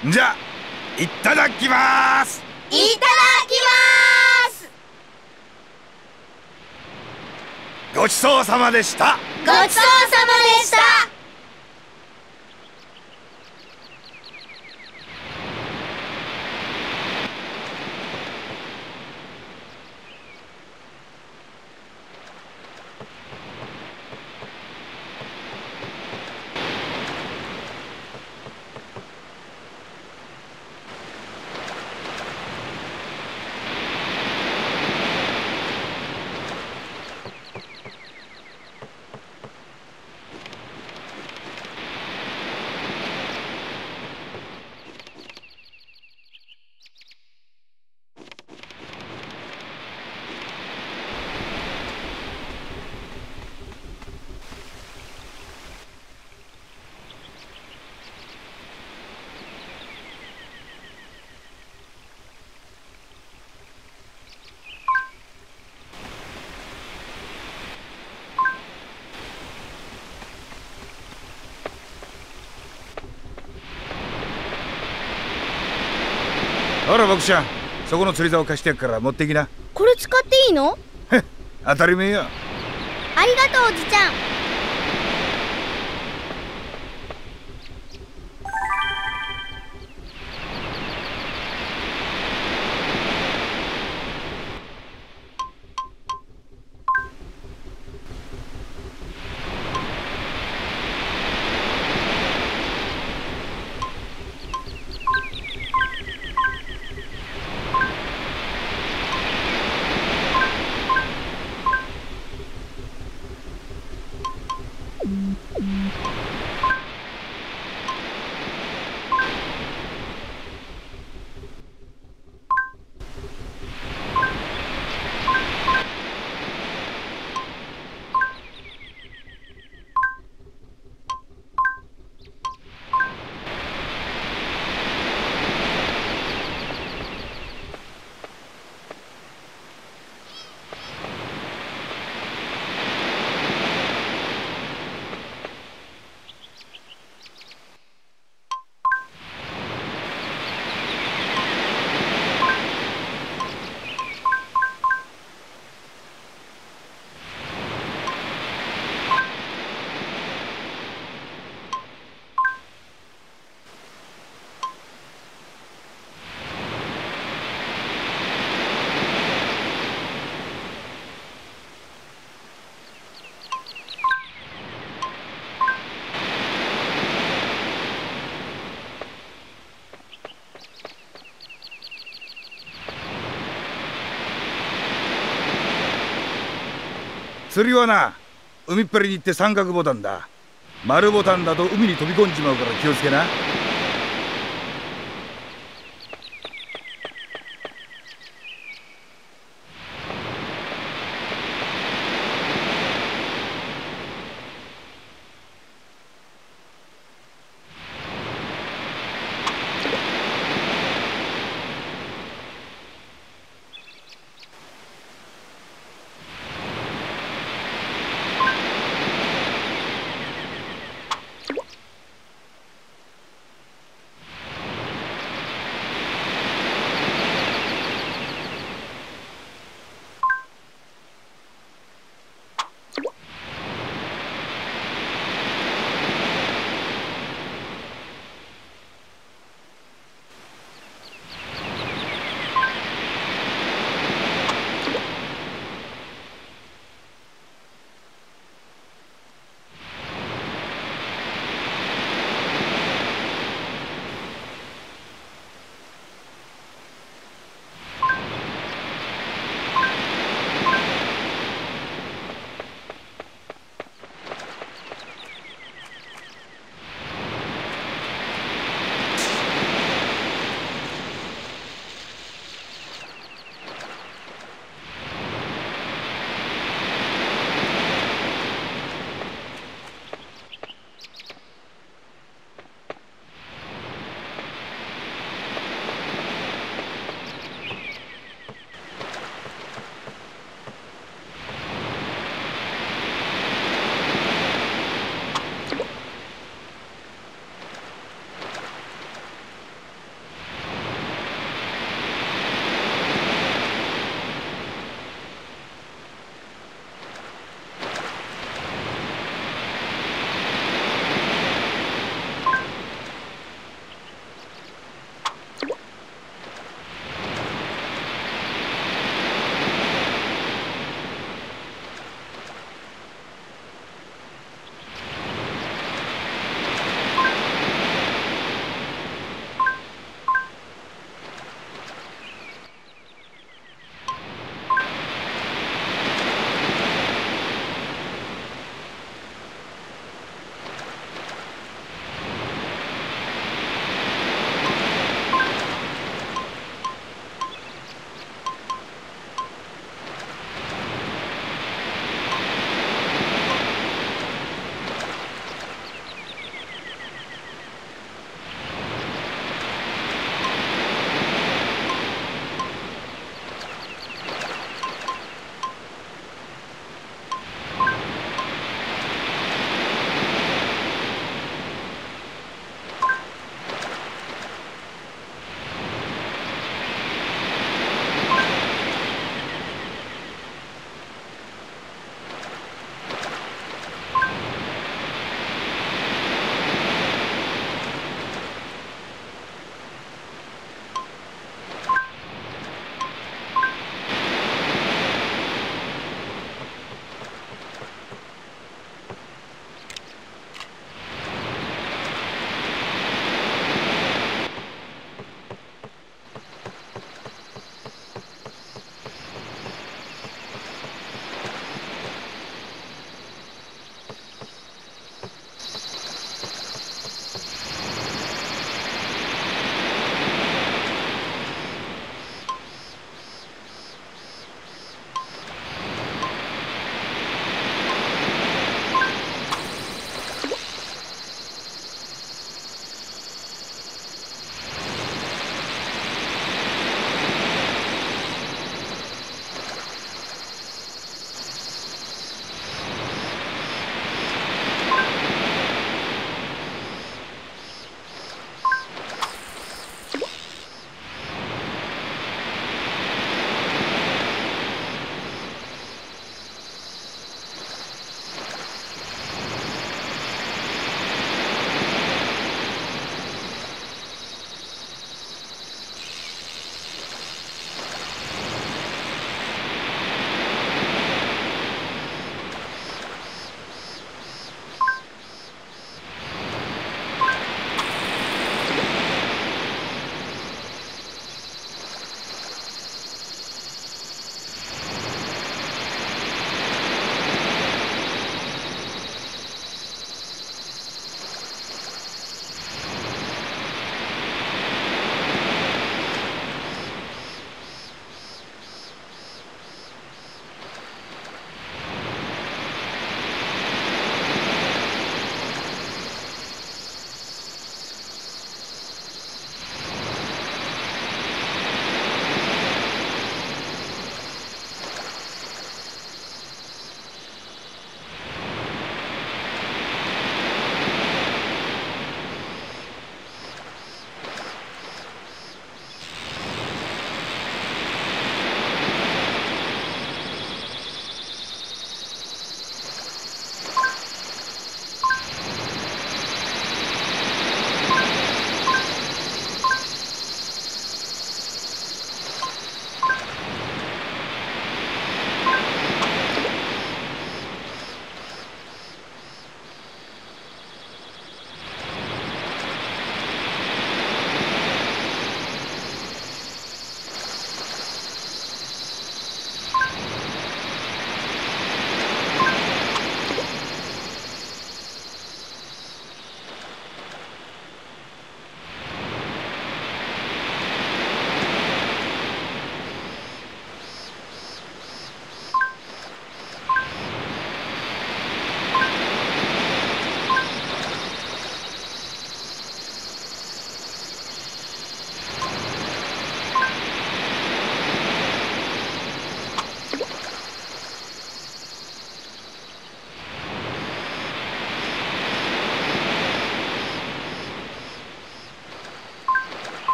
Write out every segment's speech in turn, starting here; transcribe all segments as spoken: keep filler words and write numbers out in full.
じゃあいただきます。 いただきます。 ごちそうさまでした。 ごちそうさまでした。 ほら僕ちゃん、そこの釣り竿貸してやっから持ってきな。 これ使っていいの？ 当たり前よ。 ありがとうおじちゃん。 釣りはな、海っぺりに行って三角ボタンだ。丸ボタンだと海に飛び込んじまうから気をつけな。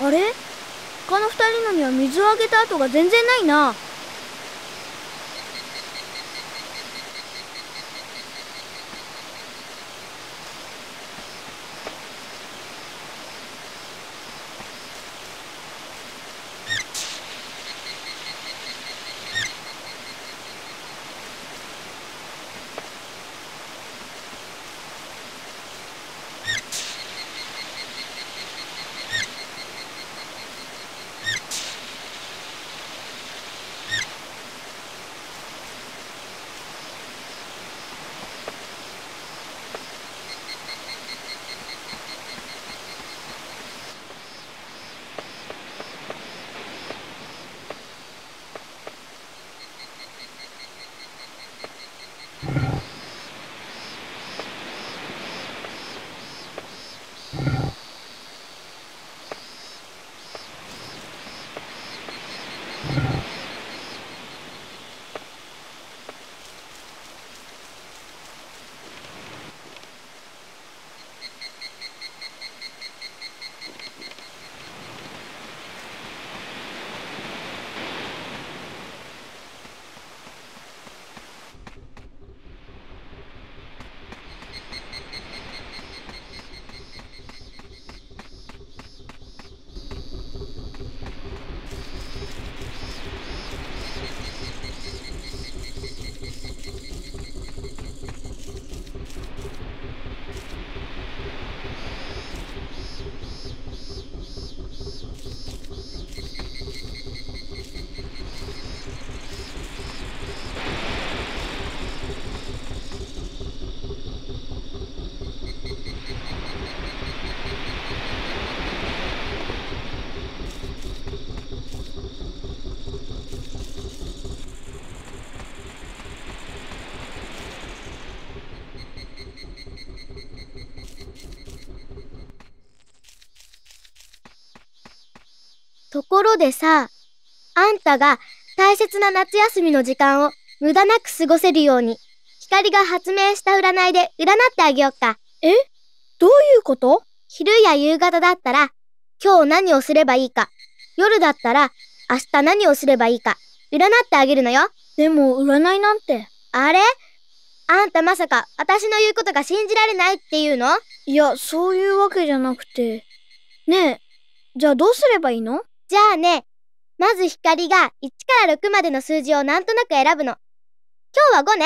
あれ？他の二人のには水をあげた跡が全然ないな。ところでさ、あんたが大切な夏休みの時間を無駄なく過ごせるように、光が発明した占いで占ってあげよっか。え？どういうこと？昼や夕方だったら、今日何をすればいいか。夜だったら、明日何をすればいいか。占ってあげるのよ。でも占いなんて。あれ？あんたまさか私の言うことが信じられないっていうの？いや、そういうわけじゃなくて。ねえ、じゃあどうすればいいの？じゃあね、まず光がいちからろくまでの数字をなんとなく選ぶの。今日はごね。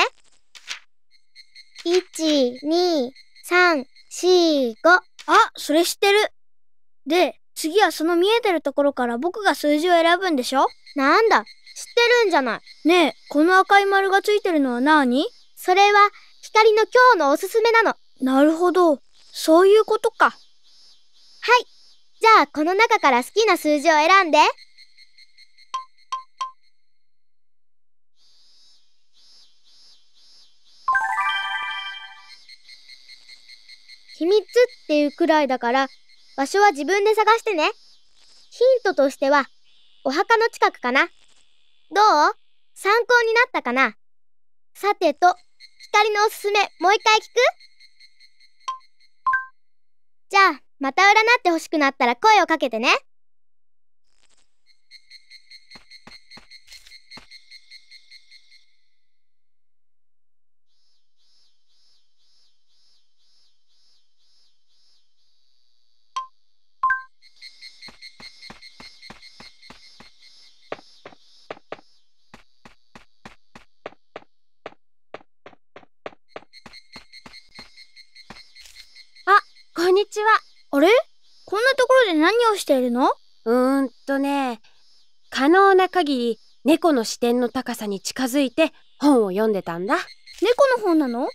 いち、に、さん、よん、ご。あ、それ知ってる。で、次はその見えてるところから僕が数字を選ぶんでしょ？なんだ、知ってるんじゃない。ねえ、この赤い丸がついてるのは何？それは光の今日のおすすめなの。なるほど、そういうことか。はい、じゃあこの中から好きな数字を選んで。秘密っていうくらいだから場所は自分で探してね。ヒントとしてはお墓の近くかな。どう？参考になったかな？さてと、光のおすすめもう一回聞く？じゃあまた占ってほしくなったら声をかけてね。 こんにちは。 あれ？こんなところで何をしているの？ うーんとね、可能な限り猫の視点の高さに近づいて本を読んでたんだ。 猫の本なの？ ううん、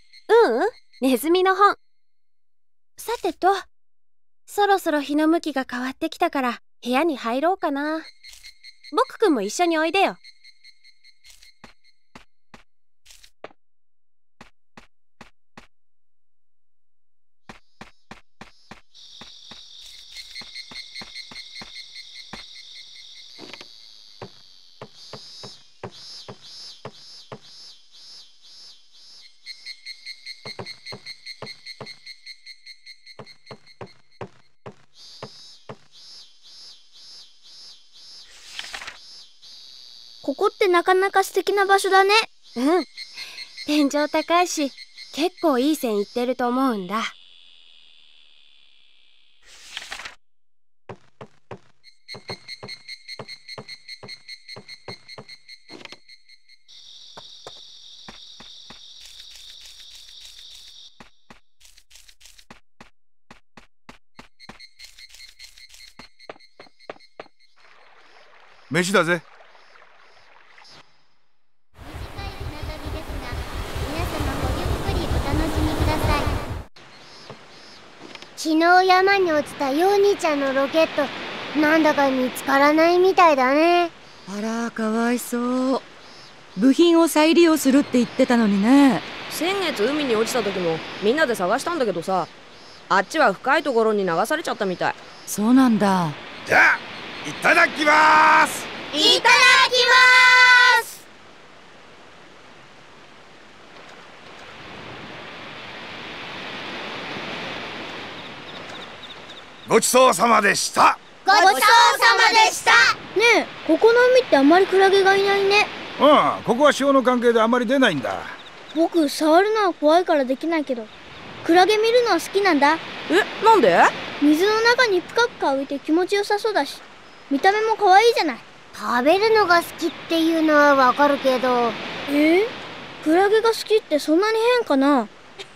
ネズミの本。さてと、そろそろ日の向きが変わってきたから部屋に入ろうかな。僕くんも一緒においでよ。 ここってなかなか素敵な場所だね。 うん。天井高いし、結構いい線いってると思うんだ。 飯だぜ。 短い船旅ですが、皆様ごゆっくりお楽しみください。昨日山に落ちたヨー兄ちゃんのロケット、なんだか見つからないみたいだね。 あら、かわいそう。部品を再利用するって言ってたのにね。 先月海に落ちた時もみんなで探したんだけどさ、あっちは深いところに流されちゃったみたい。 そうなんだ。 じゃあいただきまーす。 いただきます。 ごちそうさまでした。 ごちそうさまでした。 ねえ、ここの海ってあんまりクラゲがいないね。 うん、ここは潮の関係であんまり出ないんだ。 僕、触るのは怖いからできないけど、クラゲ見るのは好きなんだ。 え、なんで？ 水の中にプカプカ浮いて気持ちよさそうだし、見た目も可愛いじゃない。食べるのが好きっていうのはわかるけど。えー、クラゲが好きってそんなに変かな？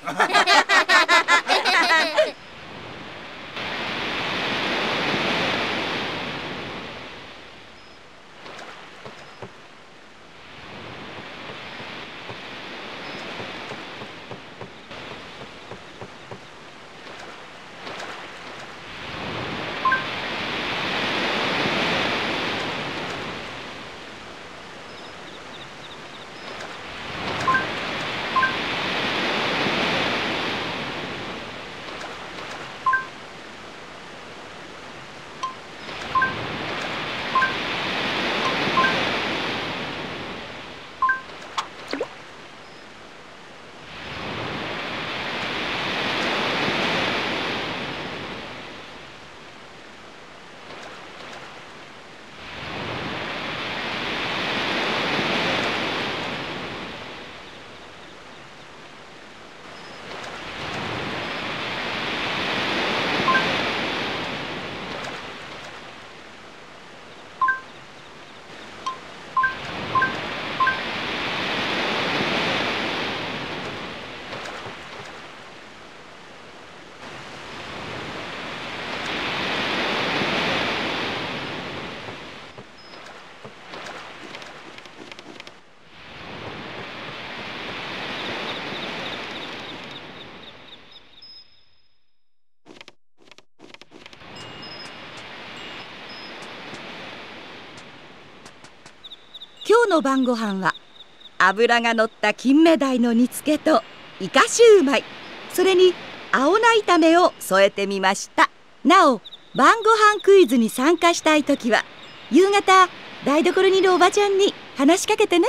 今日の晩ご飯は脂がのった金目鯛の煮付けとイカシューマイ、それに青菜炒めを添えてみました。なお、晩ご飯クイズに参加したいときは夕方台所にいるおばちゃんに話しかけてね。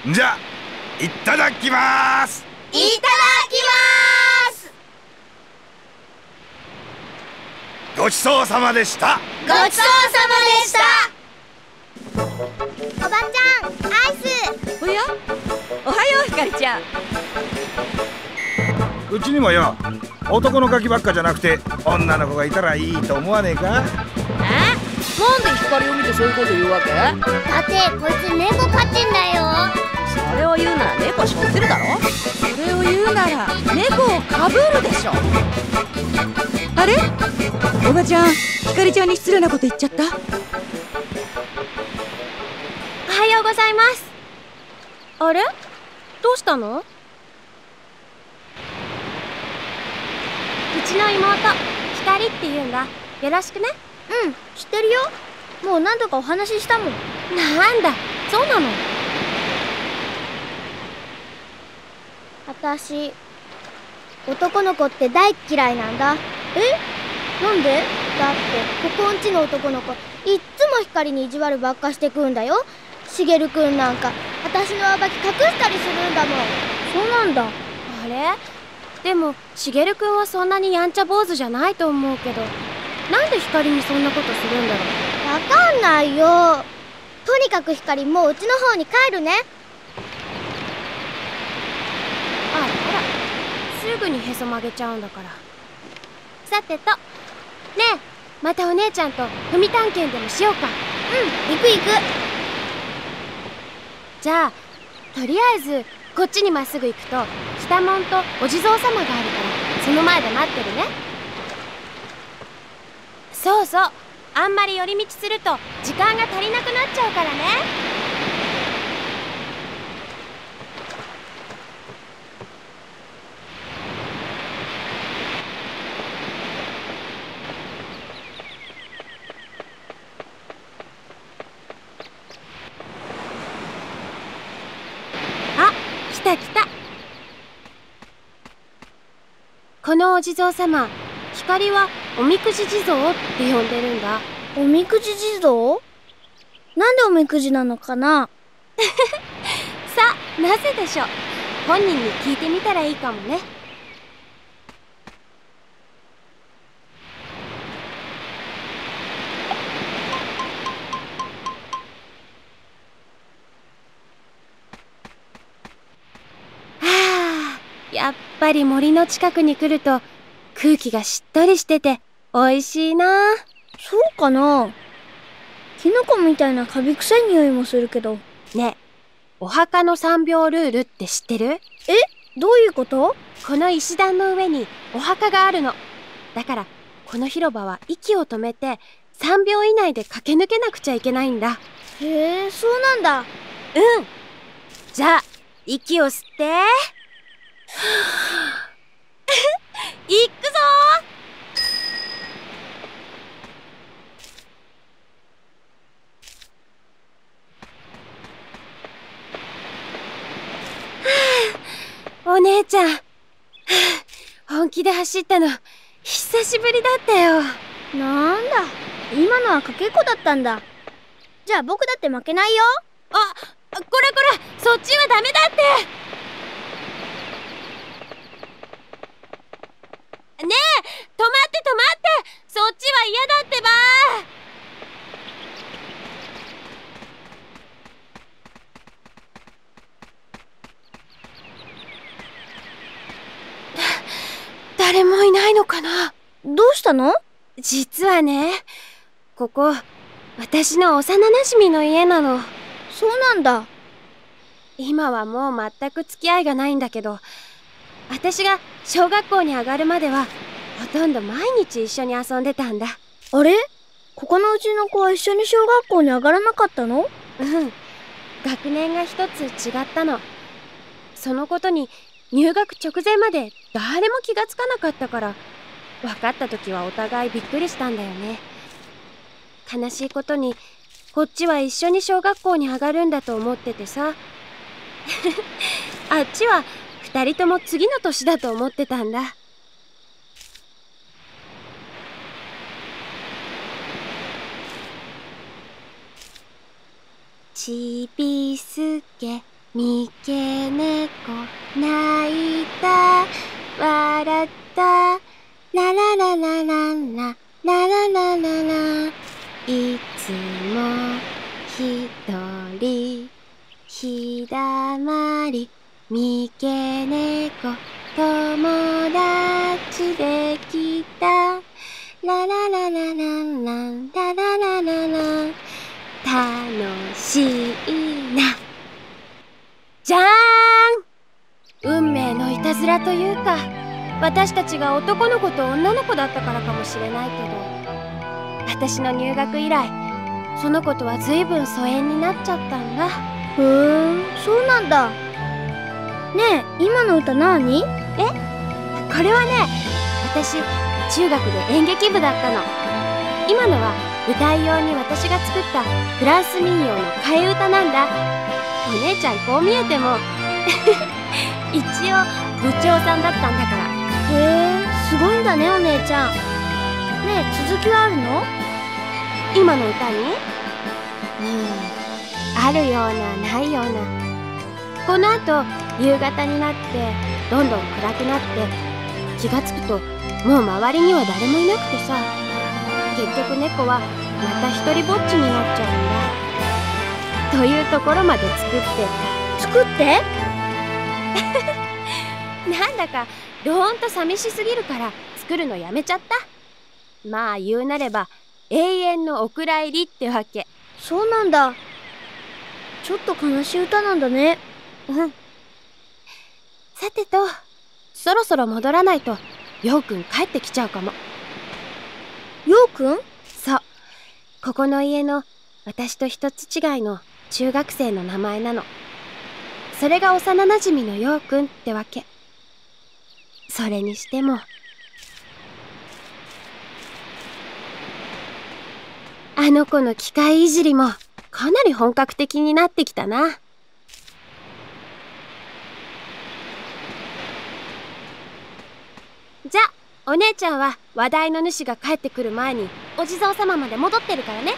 じゃあいただきます。 いただきます。 ごちそうさまでした。 ごちそうさまでした。 おばちゃん、アイス。 おや、おはようひかりちゃん。 うちにもよ、男のガキばっかじゃなくて女の子がいたらいいと思わねえか？ え？なんで光を見てそういうこと言うわけ？ だってこいつ猫飼ってんだよ。 それを言うなら猫背負ってるだろ。 それを言うなら猫をかぶるでしょ。あれ、おばちゃん、ひかりちゃんに失礼なこと言っちゃった？ おはようございます。あれ？どうしたの？うちの妹、ひかりって言うんだ。よろしくね。 うん、知ってるよ。もう何度かお話ししたもん。 なんだ、そうなの。 私、男の子って大嫌いなんだ。え？なんで？だってここんちの男の子いっつも光に意地悪ばっかしてくんだよ。しげるくんなんか私の暴き隠したりするんだもん。そうなんだ。 あれ？でもしげるくんはそんなにやんちゃ坊主じゃないと思うけど、なんで光にそんなことするんだろう。 わかんないよ。とにかく光、もううちの方に帰るね。 あらあら、すぐにへそ曲げちゃうんだから。さてと、ねえ、またお姉ちゃんと踏探検でもしようか。 うん、行く行く。 じゃあとりあえずこっちにまっすぐ行くと北門とお地蔵様があるから、その前で待ってるね。そうそう、あんまり寄り道すると時間が足りなくなっちゃうからね。あ、来た来た。このお地蔵様、光はおみくじ地蔵って呼んでるんだ。 おみくじ地蔵？なんでおみくじなのかな？ さあ、なぜでしょう。本人に聞いてみたらいいかもね。はあ、やっぱり森の近くに来ると空気がしっとりしてて美味しいな。 そうかな？キノコみたいなカビ臭い匂いもするけど。 ねえ、お墓のさんびょうルールって知ってる？ え？どういうこと？ この石段の上にお墓があるの。だからこの広場は息を止めてさんびょう以内で駆け抜けなくちゃいけないんだ。 へえ、そうなんだ。 うん。じゃあ息を吸って行くぞー。お姉ちゃん、はあ、本気で走ったの久しぶりだったよ。 なんだ、今のはかけっこだったんだ。じゃあ僕だって負けないよ。 あ、これこれ、そっちはダメだって。ねえ、止まって止まって、そっちは嫌だってば。誰もいないのかな。 どうしたの？ 実はね、ここ私の幼なじみの家なの。 そうなんだ。 今はもう全く付き合いがないんだけど、私が小学校に上がるまではほとんど毎日一緒に遊んでたんだ。 あれ？ここのうちの子は一緒に小学校に上がらなかったの？ うん、学年が一つ違ったの。そのことに入学直前まで誰も気がつかなかったから、分かった時はお互いびっくりしたんだよね。悲しいことにこっちは一緒に小学校に上がるんだと思っててさあっちは二人とも次の年だと思ってたんだ。ちびすけ三毛猫泣いた笑ったラララララララララララいつもひとりひだまり三毛猫友達できたラララララララララララ楽しいなじゃーん運命のいたずらというか私たちが男の子と女の子だったからかもしれないけど私の入学以来その子とは随分疎遠になっちゃったんだ。 ふーん、そうなんだ。ねえ、今の歌何？ え？これはね、私中学で演劇部だったの。今のは歌い用に私が作ったフランス民謡の替え歌なんだ。お姉ちゃんこう見えても一応部長さんだったんだから。 へえ、すごいんだねお姉ちゃん。ねえ、続きはあるの？ 今の歌に？うん、あるようなないような。この後夕方になってどんどん暗くなって気がつくともう周りには誰もいなくてさ、結局猫はまた一人ぼっちになっちゃうんだ。というところまで作って作ってなんだかどーんと寂しすぎるから作るのやめちゃった。まあ言うなれば永遠のお蔵入りってわけ。 そうなんだ。ちょっと悲しい歌なんだね。 うん。さてと、そろそろ戻らないとようくん帰ってきちゃうかも。 ようくん？ そう、ここの家の私と一つ違いの中学生の名前なの。それが幼なじみのようくんってわけ。それにしてもあの子の機械いじりもかなり本格的になってきたな。じゃあお姉ちゃんは話題の主が帰ってくる前にお地蔵様まで戻ってるからね。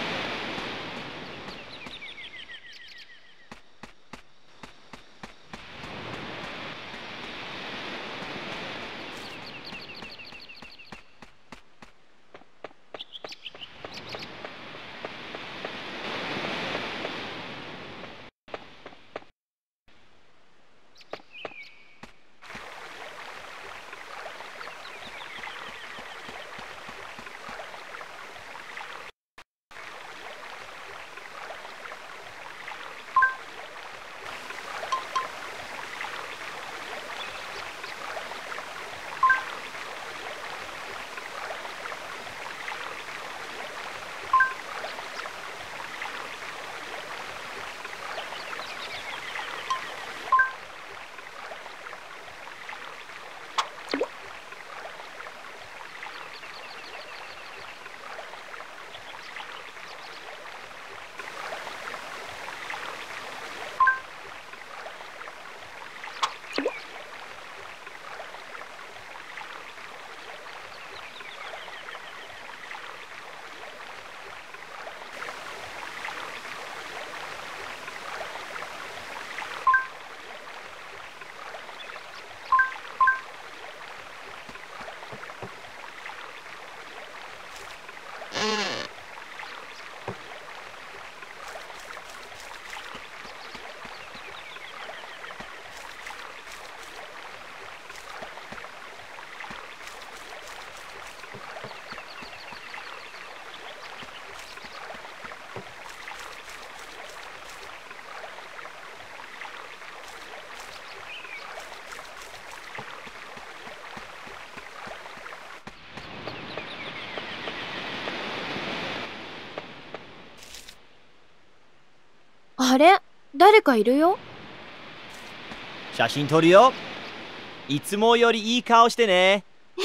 あれ、誰かいるよ。 写真撮るよ。いつもよりいい顔してね。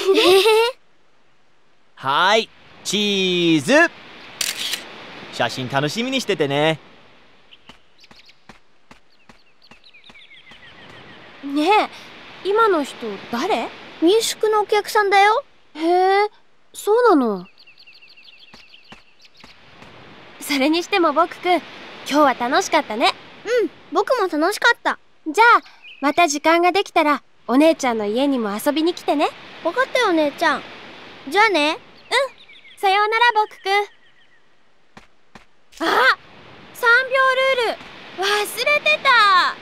はーい、チーズ。写真楽しみにしててね。 ねえ、今の人誰？ 民宿のお客さんだよ。 へえ、そうなの。それにしても僕くん、今日は楽しかったね。 うん、僕も楽しかった。 じゃあまた時間ができたらお姉ちゃんの家にも遊びに来てね。 わかったよ、お姉ちゃん。じゃあね。 さようならボクくん。あ、さんびょうルール忘れてた。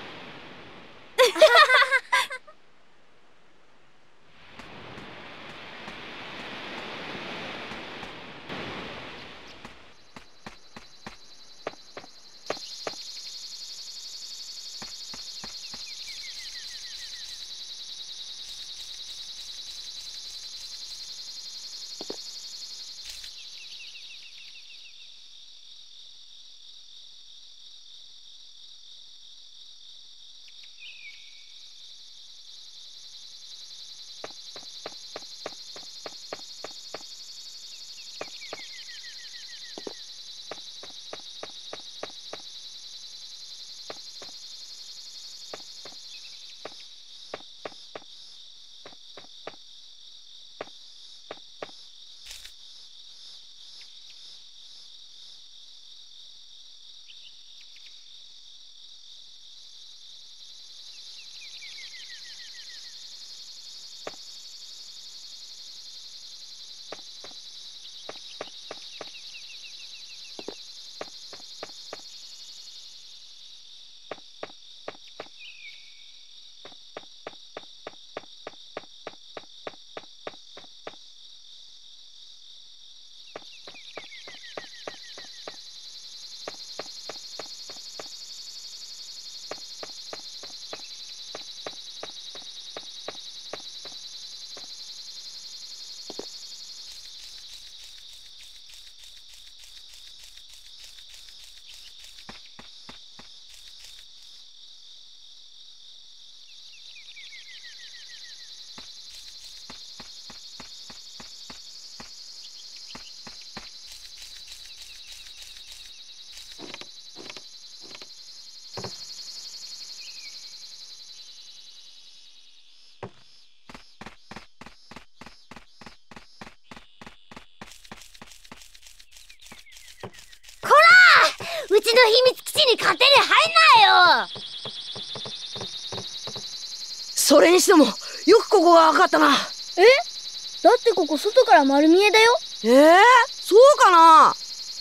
うちの秘密基地に勝手に入んなよ。 それにしてもよくここが分かったな。 え？だってここ外から丸見えだよ。 えー、そうかな。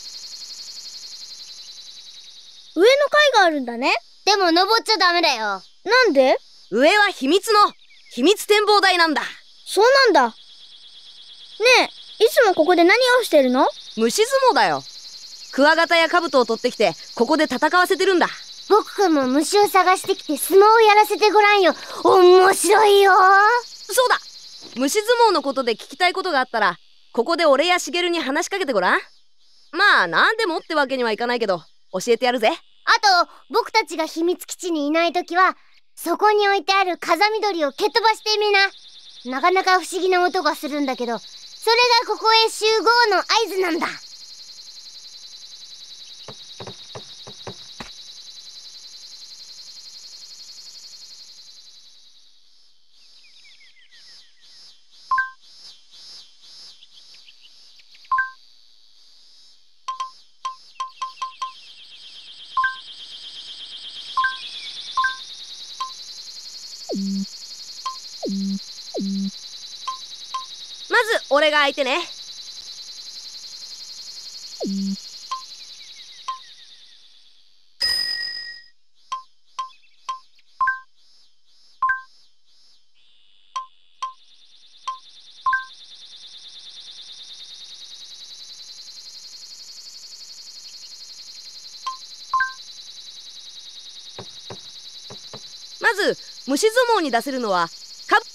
上の階があるんだね。 でも登っちゃダメだよ。 なんで？ 上は秘密の秘密展望台なんだ。 そうなんだ。ねえ、いつもここで何をしてるの？ 虫相撲だよ。クワガタやカブトを取ってきてここで戦わせてるんだ。 僕くんも虫を探してきて相撲をやらせてごらんよ。面白いよ。 そうだ、虫相撲のことで聞きたいことがあったらここで俺やしげるに話しかけてごらん。まあ何でもってわけにはいかないけど教えてやるぜ。 あと僕たちが秘密基地にいないときはそこに置いてある風見鳥を蹴飛ばしてみな。なかなか不思議な音がするんだけど、それがここへ集合の合図なんだ。 まず俺が相手ね。まず虫相撲に出せるのはカブ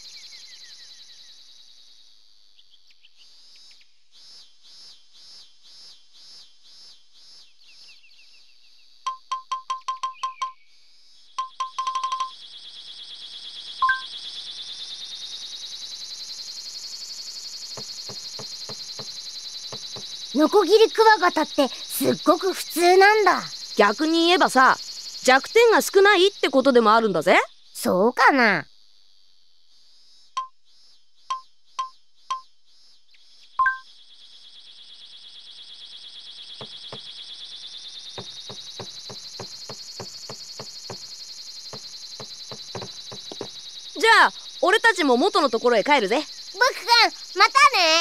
ノコギリクワガタってすっごく普通なんだ。 逆に言えばさ、弱点が少ないってことでもあるんだぜ。 そうかな。 じゃあ俺たちも元のところへ帰るぜ。 ボク君、またね。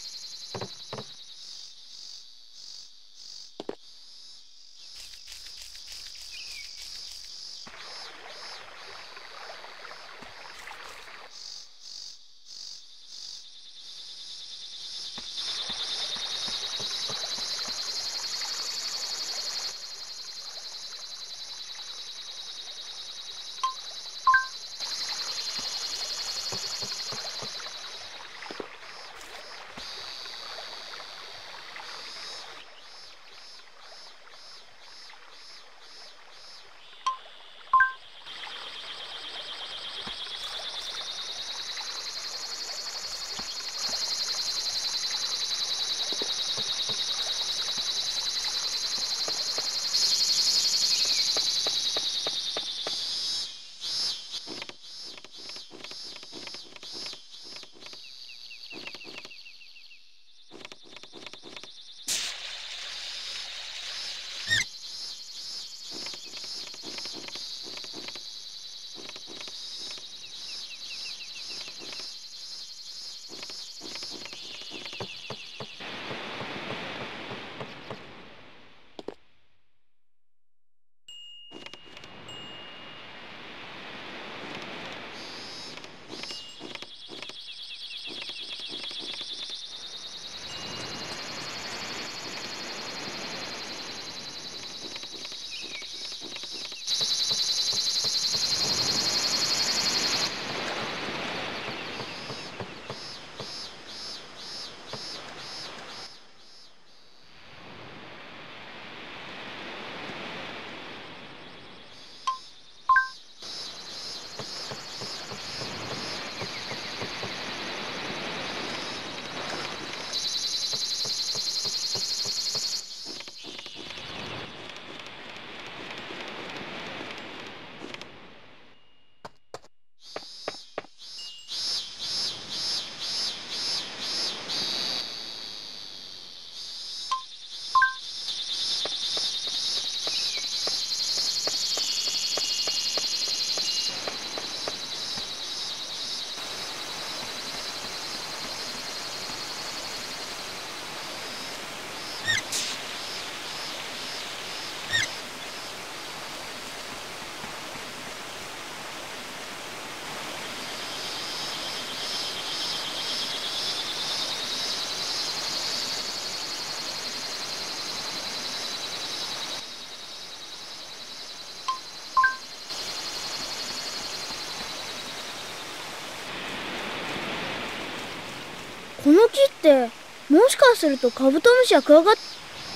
この木ってもしかするとカブトムシやクワガタ。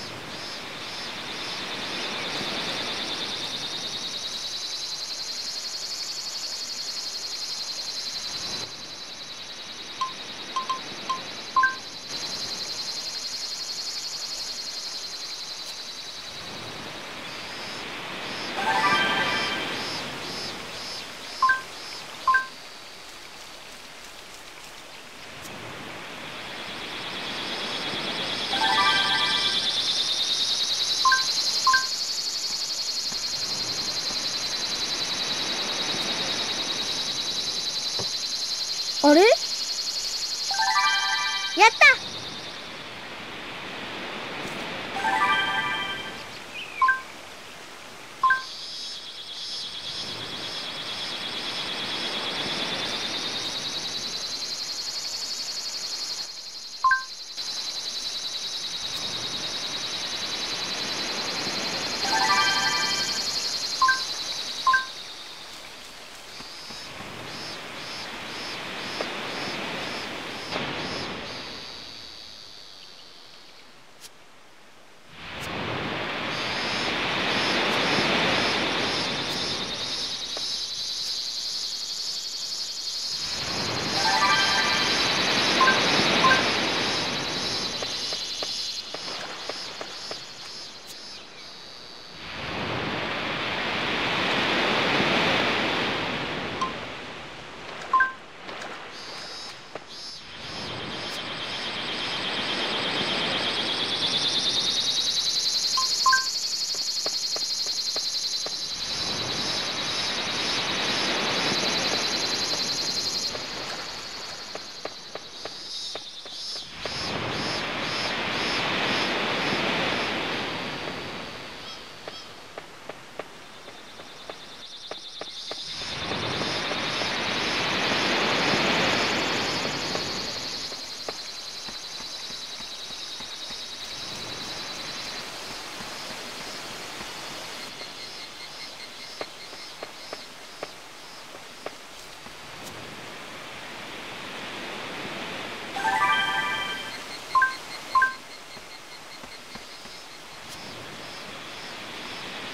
あれ？やった！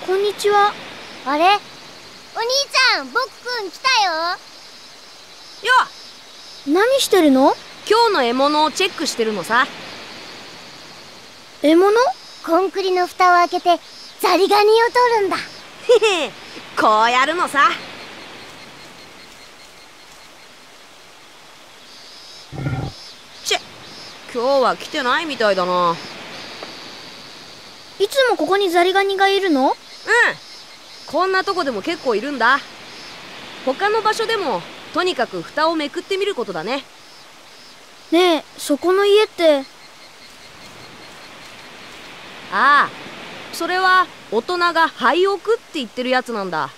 こんにちは。 あれ、お兄ちゃん、ボクくん来たよ。 よっ、 何してるの？ 今日の獲物をチェックしてるのさ。 獲物？ コンクリの蓋を開けてザリガニを取るんだ。 へへ、こうやるのさ。チェ、今日は来てないみたいだな。 いつもここにザリガニがいるの？ うん、こんなとこでも結構いるんだ。他の場所でもとにかく蓋をめくってみることだね。 ねえ、そこの家って。 ああ、それは大人が廃屋って言ってるやつなんだ。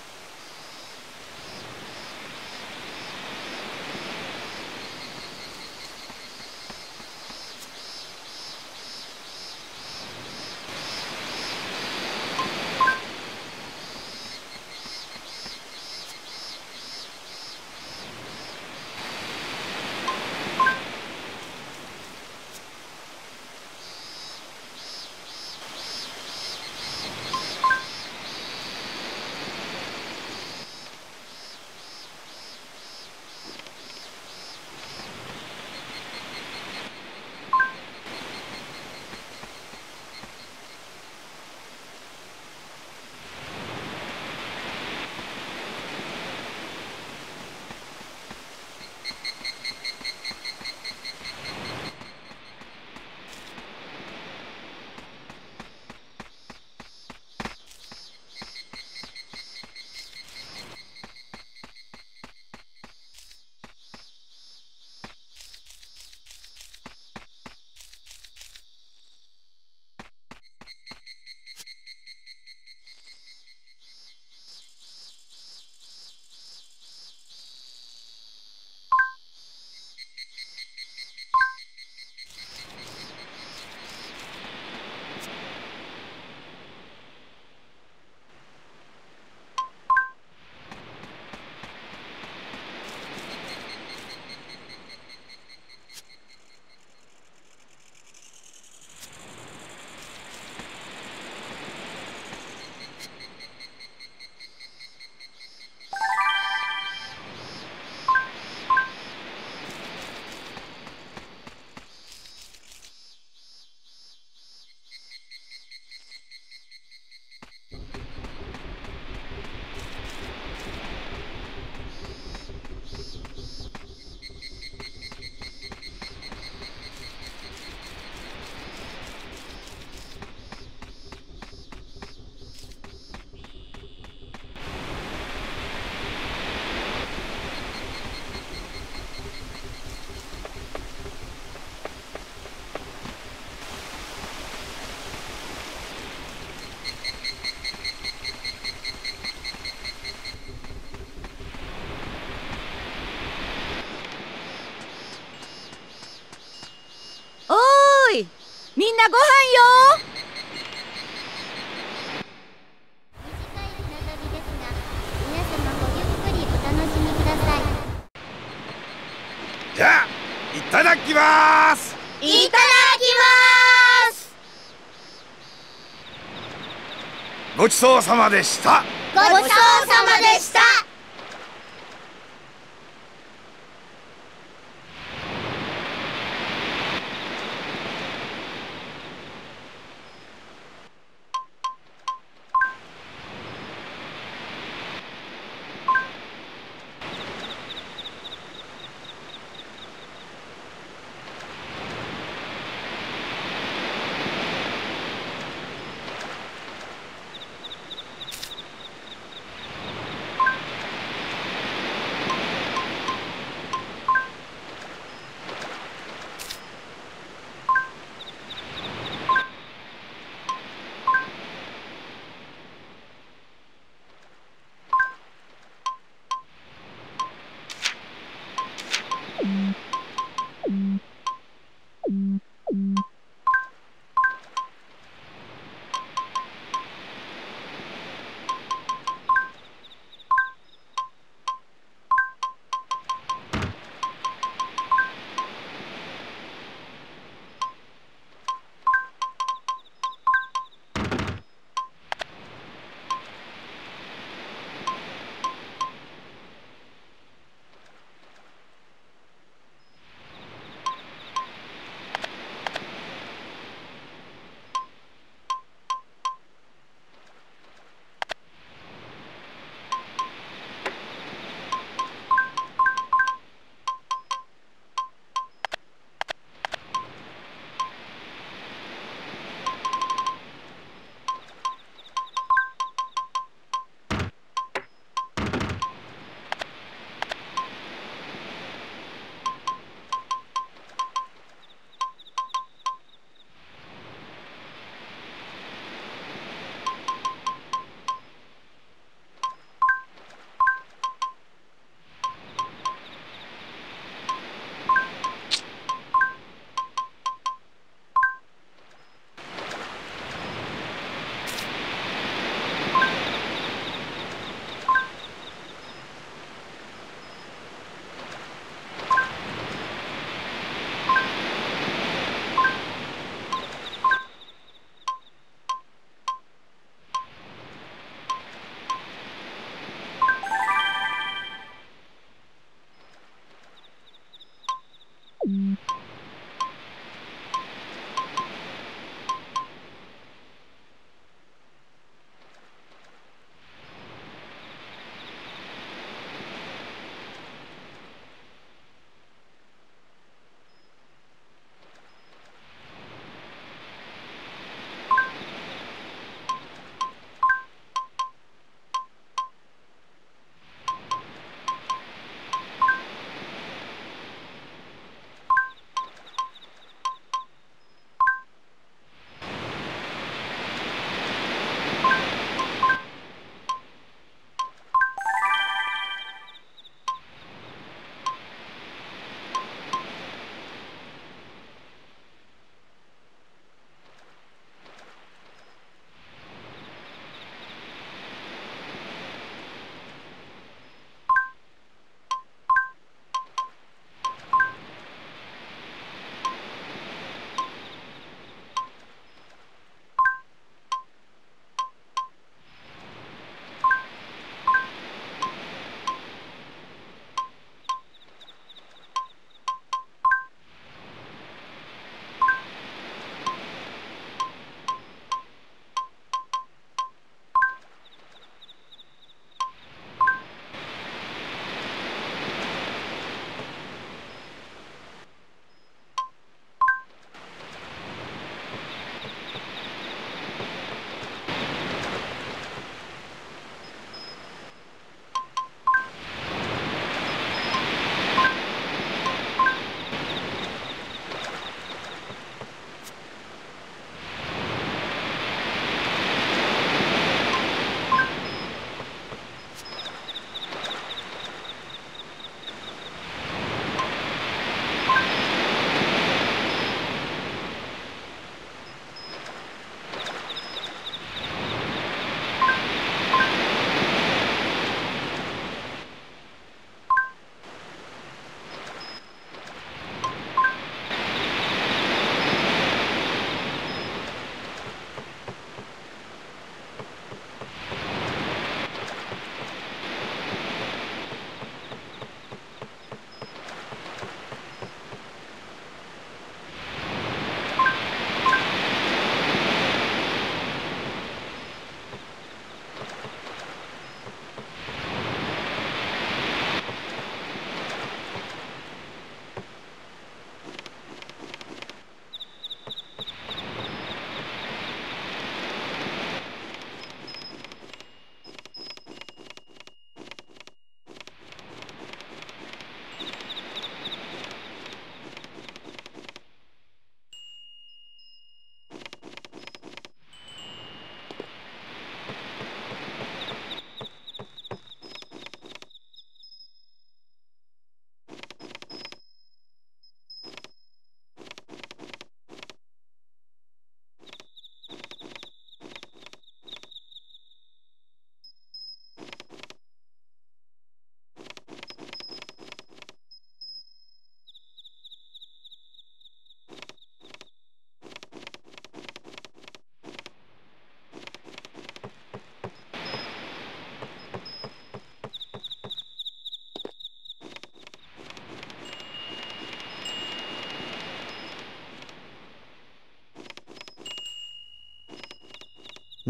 みんなご飯よ。 短い船旅ですが、皆様ごゆっくりお楽しみください。 じゃあいただきます。 いただきます。 ごちそうさまでした。 ごちそうさまでした。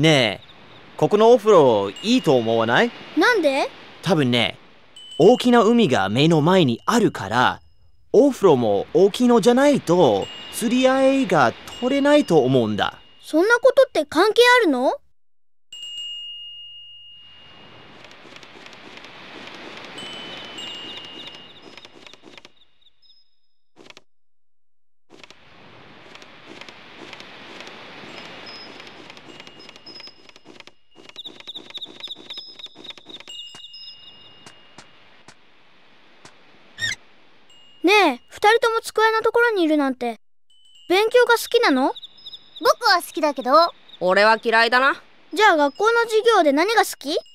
ねえ、ここのお風呂いいと思わない？ なんで？ 多分ね、大きな海が目の前にあるから、お風呂も大きいのじゃないと釣り合いが取れないと思うんだ。 そんなことって関係あるの？ねえ、二人とも机のところにいるなんて。勉強が好きなの？ 僕は好きだけど。 俺は嫌いだな。 じゃあ学校の授業で何が好き？